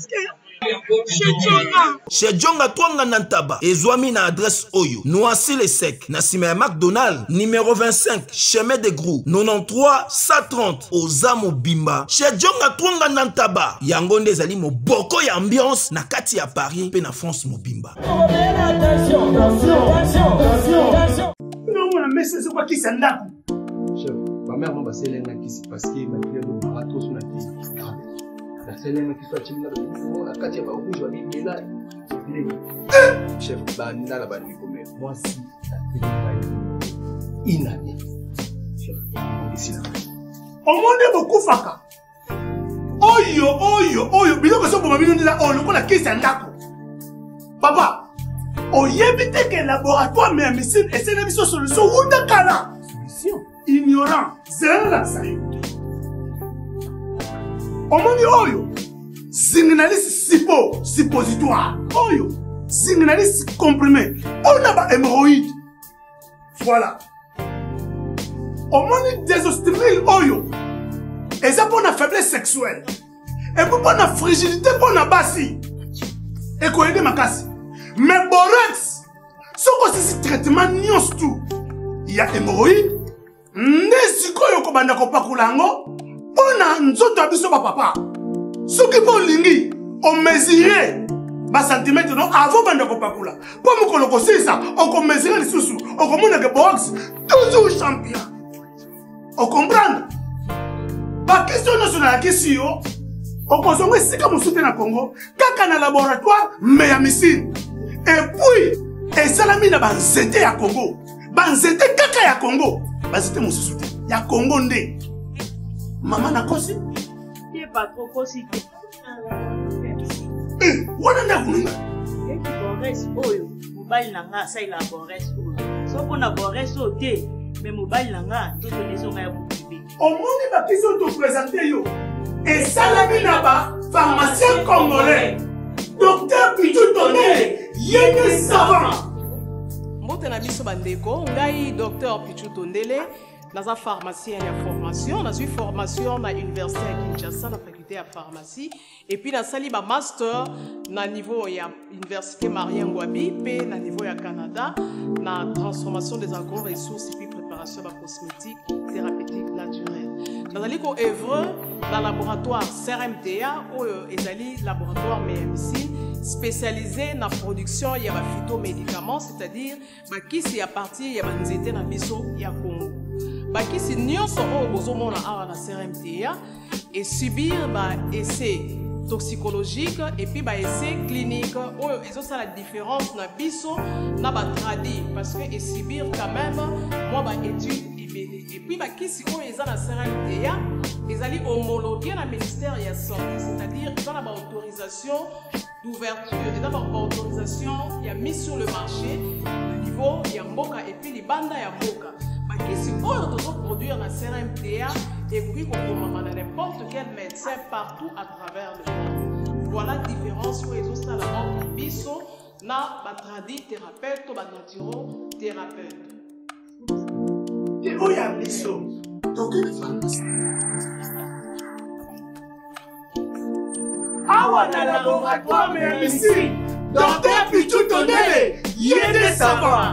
Chez Djonga Twanga Nantaba, Ezwami na adresse Oyo, Noisy les Secs, Nassime McDonald, numéro vingt-cinq, chemin de Grou, quatre-vingt-treize cent trente, Ozamo Bimba. Chez Djonga Twanga Nantaba, Yangonde Zali mo boko ya ambiance, na kati ya Paris, pe na France mo Bimba. Attention, attention, attention, attention. Non, mais c'est quoi qui s'en a? Chef, ma mère m'a passé l'un qui s'est parce que ma mère m'a barato sur la tête. C'est l'un qui soit timide dans la quartier par où je vais dire là. Chef, banana la banane comme moi si la télé inanée. Chef, ici là. Au monde beaucoup faka. Oyo, oyo, oyo. Bilo que ça pour ma vie nous dit là, oh le coup la qui s'en a. Papa, on y évite que laboratoire mais médecine et c'est une solution ou d'accord. Solution. Ignorant, c'est là ça. Omoni oyo, signaliste sipo, suppositoire. Oyo, signaliste comprimé. On a pas hémorroïde. Voilà. Omoni désostril oyo. Et ça pour la faiblesse sexuelle. Et pour la fragilité pour la bassi. Et quoi aider ma casse. Mais borax, ce que c'est traitement nios tout. Il y a hémorroïde. Nesiko yoko banda ko pakulango. On a nzoto abiso ba papa. Ce qui bon lingi, on mesurait ba centimètre non avant banda ko pakula. Pour me koloko ça, on mesurait les sous-sous. On commande que box toujours champion. On comprend? Ba question nationale question. On consomme c'est comme soutien na Congo, kaka na laboratoire mais ya missile. Et puis et salami na ba nzete ya Congo. Ba nzete kaka ya Congo. Ba nzete mo soutien. Ya Congo ndé. Maman n'a kosi? Il n'est pas trop kosi. Eh, wana na kununga. Et qui borès oyo, mobile nanga ça il a borès oyo. So qu'on a borès au thé, mais mobile nanga tout les gens ya boubi. Au monde ba question te présenter yo. Et salami na ba pharmacien congolais. Docteur Pitou Tonné, yéné savant. Mbote na biso bandeko ngai docteur Pichu Tondele naza pharmacien ya formation nazwi formation na université ya Kinshasa na faculté ya pharmacie et puis nasali ba master na niveau ya université Marien Ngouabi pe na niveau ya Canada na transformation des agro-ressources et puis préparation de cosmétiques thérapeutiques naturelles. Nazali ko œuvre dans laboratoire C R M T A ou ezali laboratoire M M C spécialisé dans la production de phytomédicaments, c'est-à-dire qui est à partir de nzete na biso ya Congo. Bakisi nyonso oyo bozomona awa na C R M T A et subir ba essai toxicologique et puis ba essai clinique oyo ezo la différence na biso na ba tradi parce que et subir quand même moi ba étude et puis bakisi oyo eza na C R M T A ezali homologué na ministère ya santé, c'est-à-dire dans la autorisation d'ouverture et d'abord autorisation il a mis sur le marché au niveau il y a mboka et puis les bandes il y a mboka bakisi oyo tozo produire na C R M T A et puis qu'on na n'importe quel médecin partout à travers le monde. Voilà la différence où ils ont ça la entre biso na ba tradi thérapeute ou ba naturo thérapeute. Et où y a biso donc awa na laboratoire mais ici docteur Pichu Tondele yede savoir.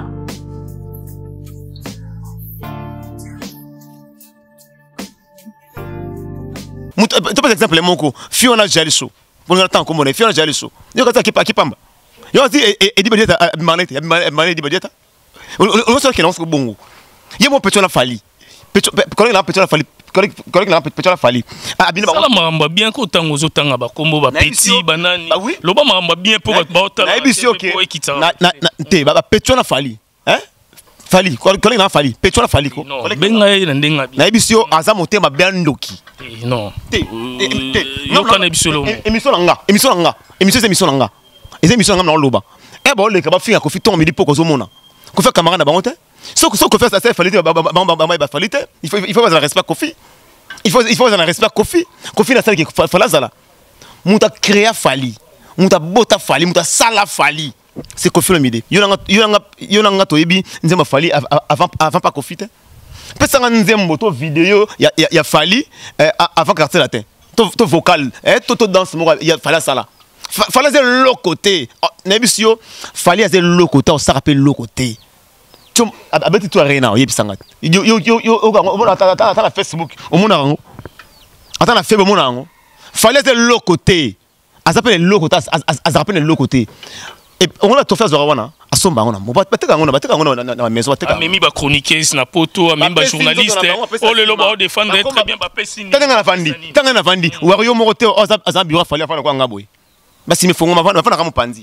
Tu par exemple moko Fiona Jaliso pour le temps comme on est Fiona Jaliso yo kata ki pa ki pamba yo ati e di badieta manete ya manete di badieta on sait que non c'est bongo ye mo pecho la fali pecho collègue la pecho la fali collègue la pecho la fali ah bino ba mamba bien ko tango zo tanga ba kombo ba petit banani lo ba mamba bien pour ba otala na biso ke na na te ba pecho la fali hein fali collègue na fali pecho la fali ko benga ye na ndenga na biso aza motema bien ndoki non te te yo kana biso lo émission nga émission nga émission c'est émission nga et émission nga na loba e ba le ka ba finga ko fi ton midi poko zo mona ko fa camarade na bango te so so ko fa ça c'est fallait ba ba ba ba fallait il faut il faut avoir respect kofi il faut il faut avoir respect kofi kofi na sala ki fala zala muta créa fali muta bota fali muta sala fali c'est kofi le midi yo nga yo nga yo nga to yebi nzema fali avant avant pas kofi te peut-être nga nzembo to vidéo ya ya fali avant quartier latin to to vocal eh to to danse mo ya fala sala fala c'est le côté nebisio fali c'est le côté on s'appelle le côté tu abeti to arena yebi sanga yo yo yo yo on ata ata ata Facebook au mona ngo ata na febe mona ngo fali c'est le côté ça s'appelle le côté ça s'appelle le côté et on a tout fait zorawana asomba ngona mo bateka ngona bateka ngona na maison bateka amemi ba chroniqueuse na poto amemi ba journaliste oh le loba défendre très bien ba pesini tanga na vandi tanga na vandi wario morote aza bureau fali afana kwa ngabwe basi mifongo mavana bafana kama panzi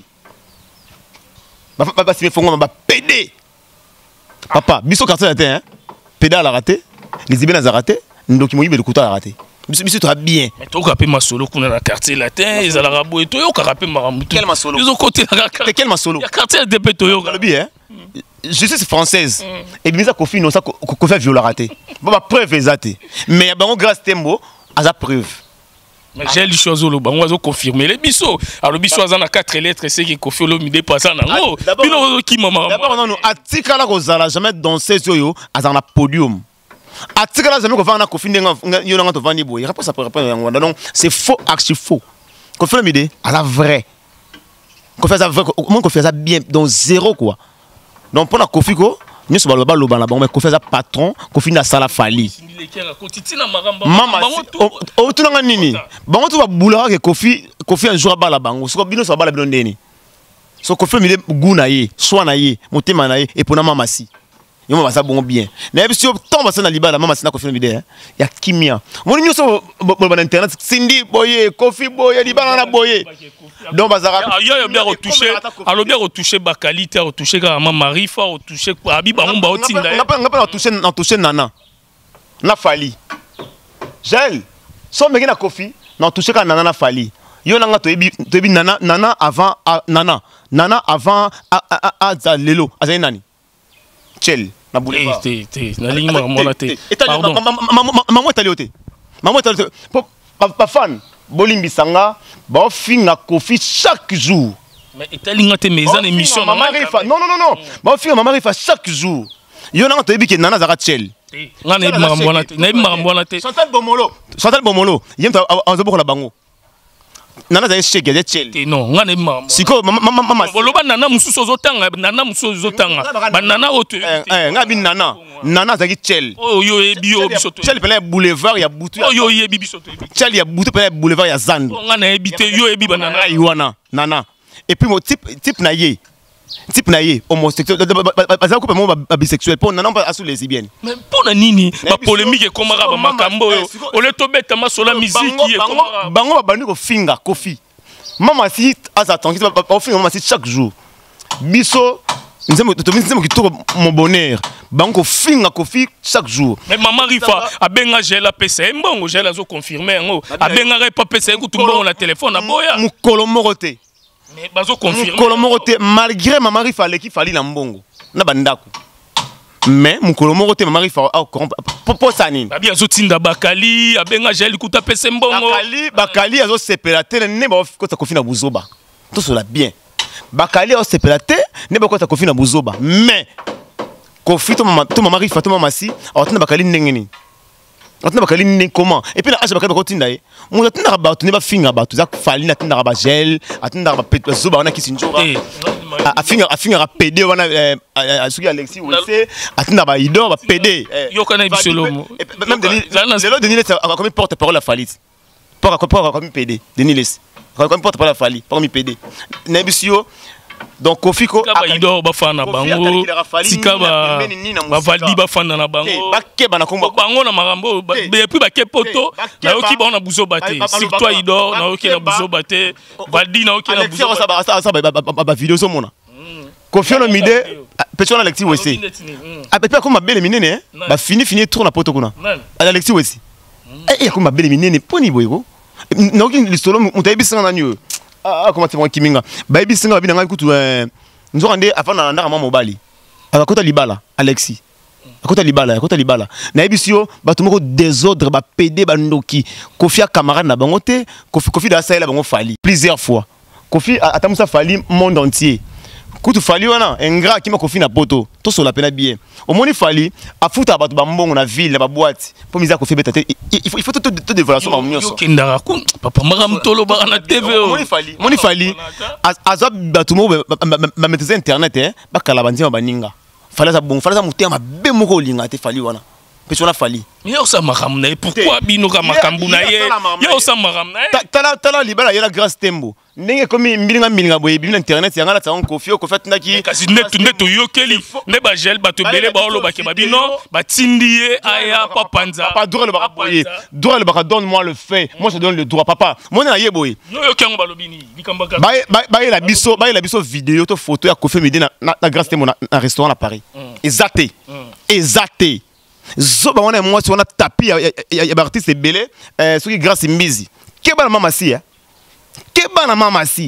basi mifongo ba pédé papa biso quartier latin hein pédé la raté les ibena za raté ndoki moyibe le couteau a raté biso to bien mais to rapper masolo kuna na quartier latin ils ala rabo et to yo ka rapper marambutu quel masolo ils ont côté la quartier quel masolo ya quartier de peto yo le bien justice française et bien ça kofi non ça ko fait violer raté ba preuve exacte mais ba on grâce tembo à sa preuve mais j'ai lu chose lo bango zo confirmer les biso alors biso azana quatre lettres c'est qui kofi lo mi dépasser na ngo bino ki mama d'abord non atika la kozala jamais danser yo azana podium atika la jamais ko vana kofi ndenga yo nga to vandi boy réponse après réponse yango donc c'est faux archi faux kofi mi dé à la vraie kofi ça vrai mon kofi ça bien donc zéro quoi donc pour la kofi ko nous sommes là-bas le banc mais kofi ça patron kofi na sala fali mama o tu nga nini bango tu ba boulera ke kofi kofi un jour ba la bango so bino so ba la bino ndeni so kofi mi guna ye soit na ye motema na ye et pour na mama si yo mama ça bon bien na biso tomba ça na libala mama si na kofi mi de ya kimia mo nyo so ba na internet sindi boye kofi boye libala na boye donc bazara yo yo bien retouché alors bien retouché ba qualité retouché ka mama Marifa retouché abi ba on ba otinda on pas on pas retouché na touché nana na fali gel so meki na kofi na touché ka nana na fali yo nanga to ebi to ebi nana nana avant nana nana avant a a a lelo azai nani chel na boulevard te te na ligne maman la te pardon maman taliote maman taliote pa fan bolimbi sanga ba finga kofi chaque jour Mais etalinga te mais en émission maman rifa. Non non non non. Ba finga maman rifa chaque jour. Yo na to yebi ke nana zaka chel. Nga na marambo na te. Na marambo na te. Chantal Bomolo. Chantal Bomolo. Yem ta anzobo la bango. Nana za shege de chel. Non, nga na marambo. Siko mama mama. Boloba nana mususu ozotanga, nana mususu ozotanga. Ba nana oto. Eh, nga bi nana. Nana za ki chel. Oh yo ebi yo bisoto. Chel pele boulevard ya butu. Oh yo ebi bisoto. Chel ya butu pele boulevard ya Zando. Nga na ebi te yo ebi banana. Iwana, nana. Et puis mon type type naïe. Type naïe homosexuel. Bazali coupe mo bisexuel pour nana pas sous lesbienne. Mais pour nini ba polémique comme raba makambo yo. Ole to beta masola musique ye comme bango ba bandi ko finga kofi. Mama si azatan qui ba finga mama si chaque jour. Biso nzemo to nzemo ki to mon bonheur. Bango finga kofi chaque jour. Mais maman Rifa abenga gela pesa mbongo gela zo confirmer ngo. Abenga pas pesa ko tumbongo na téléphone na boya. Mukolo morote. Mais bazo confirmer. Kolomorote malgré maman Rifa leki fali na mbongo na bandako. Mais mukolomorote maman Rifa pour ça nini? Babi azo tinda bakali abenga gel kuta pesa mbongo. Bakali bakali azo separater ne ba ko ta kofi na buzoba. Tout cela bien. Bakali azo separater ne ba ko ta kofi na buzoba. Mais kofi to maman to maman Rifa to maman si atina bakali ndengeni. Atina bakali ndengeni comment? Et puis na age bakali ko tinda ye. Mon atina ba to ne ba finga ba to za fali na tinda ba gel, atina ba pet zoba na kisinjora. A finga a finga P D wana a suki Alexis Wese, atina ba idon ba P D. Yo kana bisolo mo. Même Denis, Zelo Denis a comme porte-parole à Fali. Pour pour comme P D, Denis Les. Comme porte-parole à Fali, parmi P D. Nebisio donc Kofi ko akaido bafana bango tika ba bavaldi bafana na bango bakeba na kombo bango na marambo be puis baké poto na yoki ba na buzo baté surtout ido na yoki na buzo baté valdi na yoki na buzo ça ça ça ba vidéo so mona Kofi no mide pecho na Alexis Wese a pe ko mabele minene ba fini fini tour na poto kuna Alexis Wese eh ko mabele minene poni boyko na yoki listolo mutaibisa na nyo. Ah, comment tu vois Kiminga? Baby singa babi nanga kutu euh nous rende afana ndaka mama mobali. Akota libala Alexis. Akota libala, akota libala. Na ebisio batu moko désordre ba P D ba ndoki. Kofi a camarade na bango te, Kofi Kofi da saela bango fali plusieurs fois. Kofi atamusa fali monde entier. Kutu fali wana ingrat ki ma Kofi na poto. To so la pena bien. Au moni fali afuta batu ba mbongo na ville na ba boîte. Po miza Kofi beta il faut il faut tout tout dévaluation ba mnyoso. Kindara ku papa maram tolo ba na T V. Moni fali, moni fali. Azab batu mo ba mettre internet hein, ba kala banzima baninga. Fala za bon, fala za mutema be moko linga te fali wana. Peso na fali. Yo sa maram na pourquoi bino ka makambu na ye? Yo sa maram na. Tala tala libala yela grâce tembo. Ndenge komi mbilinga mbilinga boye bino internet yanga la ta Kofi ko fait ndaki. Kasi netu netu yokeli. Ne ba gel ba to belé ba olo ba ke ba bino ba tindiye aya pa panza. Papa droit le ba boye. Droit le ba donne-moi le fait. Moi je donne le droit papa. Moi na ye boye. Yo yo kengo ba lobini. Likambaka. Ba ba la biso, ba la biso vidéo to photo ya Kofi Midi na na grâce tembo na restaurant à Paris. Exacté. Exacté. Zoba wana moi si on a tapis ya artiste belé euh ceux qui grâce Mbizi. Keba na mama si hein. Keba na mama si.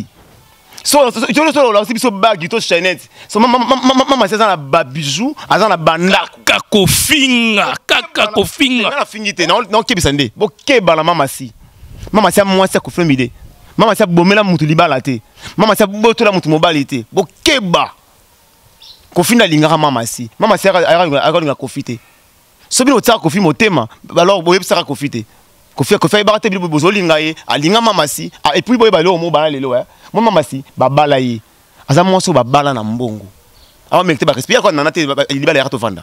So yo le solo là aussi biso bag to chaînette. So mama mama c'est ça na ba bijou, azana na banda kako finga, kaka ko finga. Na fingité non non kebisande. Bo keba na mama si. Mama si moi si Kofi Midi. Mama si bomela mutu libala te. Mama si botola mutu mobali te. Bo keba. Kofi na lingara mama si. Mama si aga Kofi te. Sobi no tsaka Kofi motema alors boye tsaka Kofi te. Kofi Kofi ba te bibo bozolinga ye alinga mama si et puis boye ba lo mo bala lelo hein. Mo mama si ba bala ye. Aza mo so ba bala na mbongo. Awa mekte ba respire ko nana te libala ya to fanda.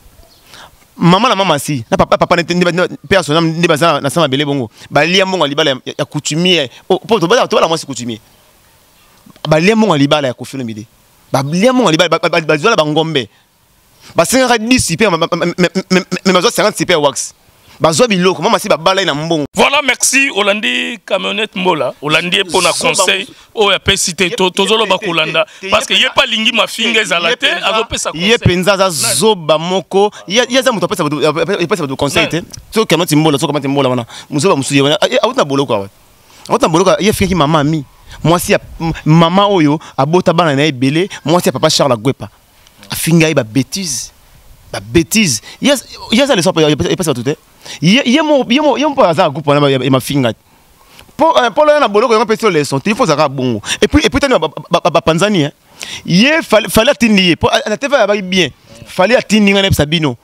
Mama na mama si na papa papa ne personnel ne baza na sama bele bongo. Ba lia mbongo libala ya coutumier. Oh po to ba to la mo si coutumier. Ba lia mbongo libala ya Kofi Midi. Ba lia mbongo libala ba zola ba ngombe. Basenga disiper mais mazo cinquante super wax bazo biloko mama si ba bala na mbongo. Voilà, merci Olandi camionnette Mola Olandi pour na conseil o ya pesite to tozolo ba kolanda parce que yé pas lingi ma finga ezalate azo pesa conseil yé penza za zoba moko ya za muto pesa pesa do conseil te to camionnette Mola to camionnette Mola wana muzoba musuye wana auta boloko awa auta boloko yé fingi mama mi moi si mama oyo abota bana na ebele moi si papa Charles Agwepa afinga ba bêtise ba bêtise yes yes ça le sort pas pas tout est yé mo yé mo yé mo pas ça groupe na ma finga Pour le boloko on peut les leçons, il faut ça bon. Et puis et puis tani ba Panzani hein. Yé fallait fallait atteindre pour la T V va bien. Fallait atteindre ngane Sabino.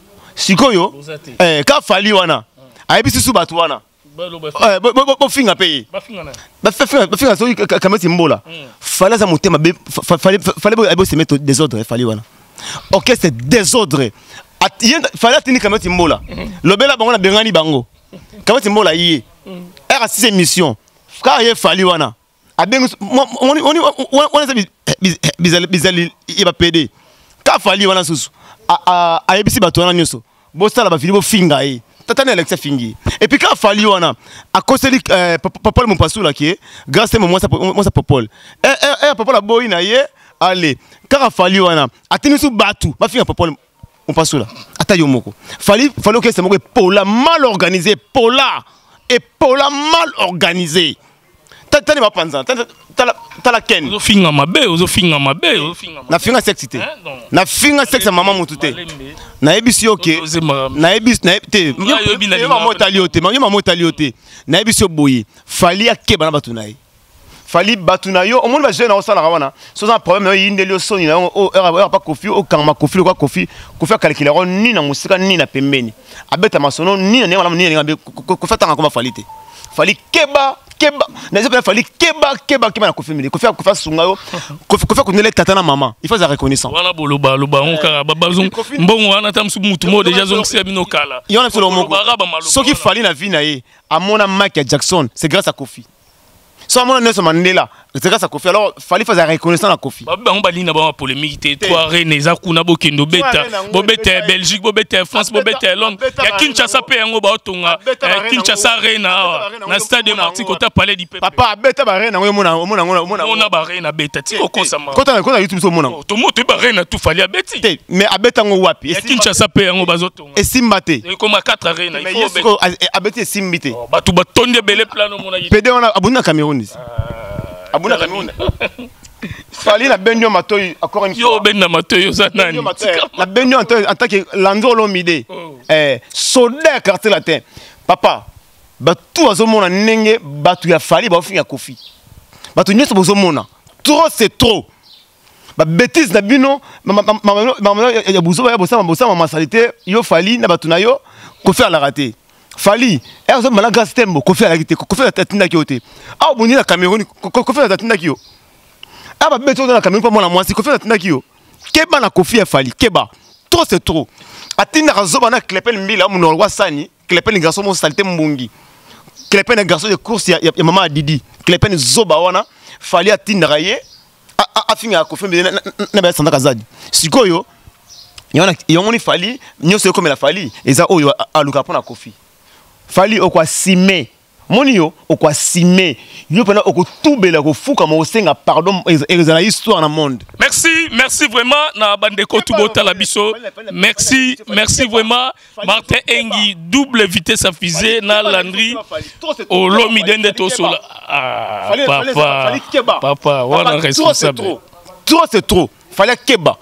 Sikoyo eh ka fali wana. Ayebi su batu wana. Eh bo bo bo finga paye. Ba finga na. Ba finga ba finga so kamati mbola. Fallait ça monter ma fallait fallait abo se mettre désordre fallait wana. OK c'est désordre. Fallait atteindre kamati mbola. Lobela bango na bengani bango. Kamati mbola yé. R six émissions. Car il fallait wana. On on on on bizali bizali iba P D. Car fallait wana susu. A a ebisi batona nyoso. Bo sala ba vidéo finga yi. Tatane Alexa fingi. Et puis car fallait wana a cause Popol mon pasu là qui grâce moi ça moi ça Popol. Eh eh Popol la boy na ye. Allez. Car fallait wana atini su batu. Ba finga Popol mon pasu là. Ata yo moko. Fallait fallait que c'est moko Pola mal organisé Pola. Et Pola mal organisé. T'as pas pensé, t'as la ken. Ozo finga mabe, ozo finga mabe, ozo finga. Na finga sexité. Na finga sexe maman mutute. Na ebisi ok. Na ebisi na te. Yo maman taliote, maman maman taliote. Na ebisi boyi. Fali akeba na batunayi. Fali batunayo, au monde va jeune au salaire wana. Sans un problème, il y a des soni na o era pas kofi o kama kofi quoi kofi kofi calculer ni na musika ni na pembeni. Abeta masono ni na wala ni na kofi tanga koma falite. Fali keba keba na zepa fali keba keba keba na kofi mili kofi kofi sungayo kofi kofi kunele tata na maman il faut ça reconnaissance wana boloba loba on ka babazon mbongo wana tamsu mutumo déjà zong sebino kala yona solo moko soki fali na vie na ye amona Michael Jackson c'est grâce à Kofi so amona Nelson Mandela c'est grâce à Kofi alors fali faire reconnaissance na Kofi ba ba bali na ba polémique trois reine za kuna bokendo beta bobeta Belgique bobeta France bobeta Londres ya Kinshasa pe yango ba otonga Kinshasa reine na stade de Martyr kota palais du peuple papa beta ba reine yango mona mona mona mona ba reine beta ti okonsama kota kota YouTube so mona to moto ba reine tout fali abeti mais abeta ngo wapi ya Kinshasa pe yango bazotonga esimbate comme quatre reine il faut abeti esimbite ba tu ba tonde belé plano mona pede on abuna Cameroun abuna Cameroun fali la benyo matoy encore une fois yo benna matoy za nani la benyo en tant que Lando Lomide eh soldat quartier latin papa ba tout azomona nenge batu ya fali ba ofinga Kofi batu nyeso bozomona trop c'est trop ba bêtise na bino mama ya buzo ya bosama bosama masalité yo fali na batu na yo Kofi ala raté fali et on a grâce tembo Kofi ala raté Kofi la tatina ki ote ah boni na Cameroun Kofi la tatina ki yo ah ba beto na Cameroun pas moi moi si Kofi la tatina ki yo keba na Kofi ya fali keba trop c'est trop atina razoba na klepel mbila mu no sani klepel garçon mo salité mbungi klepel garçon de course ya maman Didi klepel zoba wana fali atina raye a finga Kofi na ba sanda kazadi sikoyo yona yoni fali nyoso comme la fali eza oyo aluka pona Kofi fali okwa sime moni yo okwa sime yo pena okutubela kofuka mo senga pardon ezala histoire na monde. Merci, merci vraiment na bandeko tubota la biso. Merci, merci vraiment Martin Engi double vitesse à fusée na Landry au Lomidende Tosola. Ah papa. Papa, voilà responsable. Trop c'est trop. Fallait keba.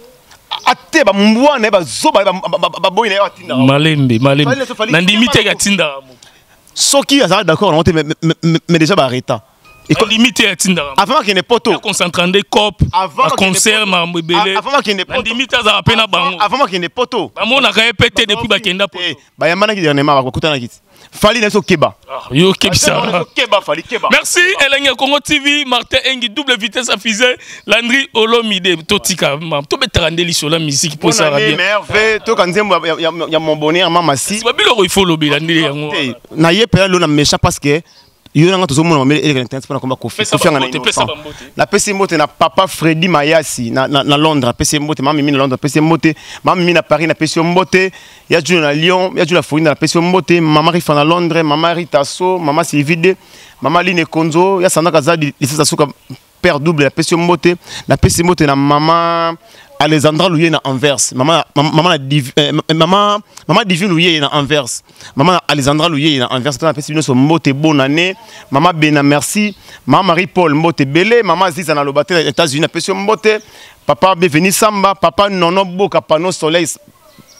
Ate ba mbwana ba zoba ba boy na yatinda. Malembe, malembe. Nandimite ga tinda. Soki azala d'accord on mais mais déjà ba arrêta. Et comme limité à tinda. Avant qu'il n'ait poto. Concentrant des copes. Avant concert ma mbele. Avant qu'il n'ait poto. Limite à pena bango. Avant qu'il n'ait poto. Ba mona répété depuis ba kenda poto. Ba yamana ki dernièrement ba kutana kiti. Fali na so keba. Yo kebisa. Keba fali keba. Merci Elenge Congo T V, Martin Engi double vitesse à fusée, Landry Olomide Totika. To betrandeli sur la musique pour ça bien. Merveille, to kanzembo ya mon bonheur mama si. Ba biloko il faut lobi Landry yango. Na ye pe lo na méchant parce que yo nga to zo mona mele ele internet pour na Kofi. Kofi nga na. La P C Mbote na papa Freddy Mayasi na na Londres, P C Mbote mama mimi na Londres, P C Mbote, mama mimi na Paris na P C Mbote, ya Jules na Lyon, ya Jules la Fourine na P C Mbote, mama Rifa na Londres, mama Rita So, mama Sylvide, mama Line Konzo, ya Sanda Kazadi, Lisa Suka père double na P C Mbote, na P C Mbote na mama Alexandra Louye na Anvers, maman maman maman maman Divine Louye na Anvers, maman Alexandra Louye na Anvers, na P C Mbote bonne année, maman Bena merci, maman Marie Paul Mbote Belé, maman Ziza na Lobaté aux États-Unis na P C Mbote, papa Beveni Samba, papa Nono Boka Pano Soleil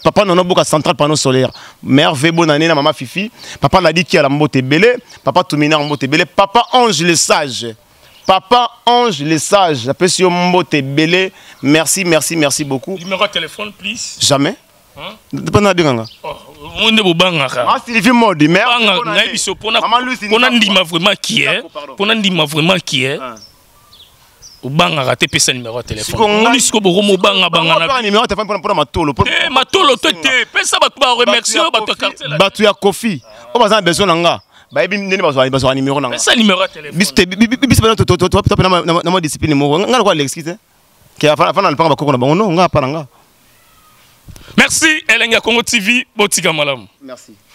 Papa non boka central panneau solaire. Mère ve bonne année na maman Fifi. Papa l'a dit qui a la mbote belé. Papa Toumina mbote belé. Papa Ange le sage. Papa Ange le sage. J'appelle sur mbote belé. Merci, merci, merci beaucoup. Numéro de téléphone, please. Jamais. Hein? Dépendant de ganga. Oh, on est au bangaka. Ah, Sylvie Modi, mère. Bangaka, biso pona. Pona ndima vraiment qui est. Pona ndima vraiment qui est. Au bangaka te pesa numéro de téléphone. On dit que beaucoup mo banga banga na. Numéro de téléphone pour matolo. Eh, matolo te te. Pesa ba ba remercier ba to carte là. Batu ya Kofi. On va en besoin nanga. Ba ebi nene ba ba numéro nanga. Pesa numéro de téléphone. Bis te bis ba to to to to na na na discipline mo. Ngala kwa l'excuse. Ki afana afana alpanga ba kokona ba no nga pa nanga. Merci Elenga Congo T V, Botika Malam. Merci.